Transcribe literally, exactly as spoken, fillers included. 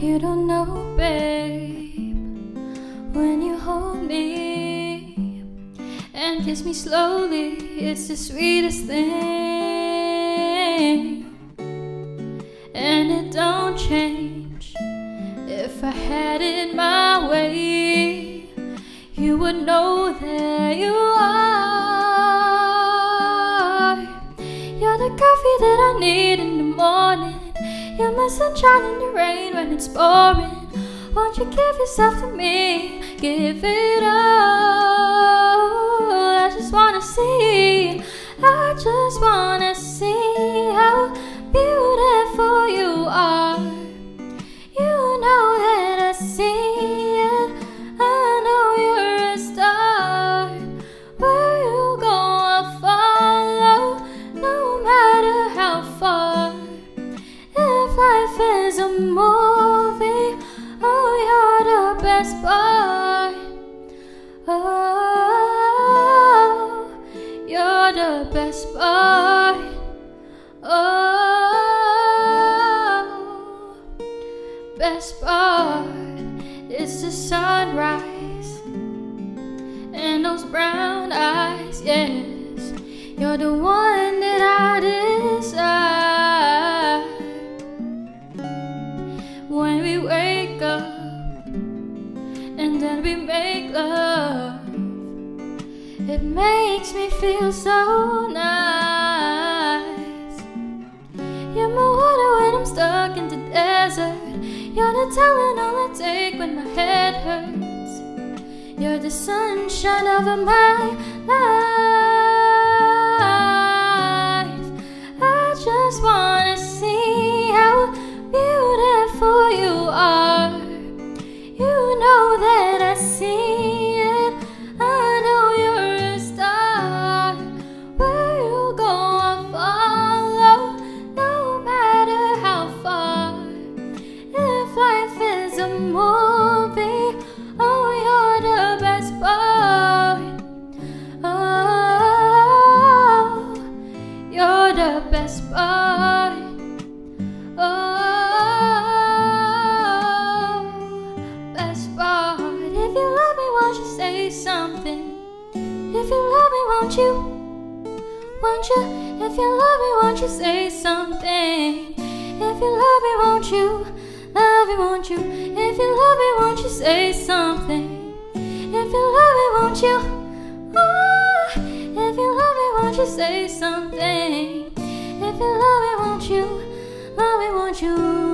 You don't know, babe, when you hold me and kiss me slowly, it's the sweetest thing. And it don't change. If I had it my way, you would know that you are. You're the coffee that I need in the morning. You're my sunshine in the rain when it's pouring. Won't you give yourself to me? Give it all. I just wanna see, I just wanna see how beautiful you are. You know that I see it, I know you're a star. Where you go I'll follow, no matter how far. If life is a movie, oh, you're the best part. Oh, you're the best part. Oh, best part is the sunrise and those brown eyes. Yes, you're the one that I desire. When we wake up and then we make love, it makes me feel so nice. You're my water when I'm stuck in the desert. You're the Tylenol I take when my head hurts. You're the sunshine of my life. I just wanna see how beautiful you are. You know that I see it, I know you're a star. Where you go I'll follow, no matter how far. If life is a movie, oh, you're the best part. Oh, you're the best part. Oh, best part. If you love me, won't you say something? If you love me, won't you? Won't you? If you love me, won't you say something? If you love me, won't you? Love me, won't you? If you love me, won't you say something? If you love me, won't you? Ah, if you love me, won't you say something? If you love me, won't you? Love me, won't you?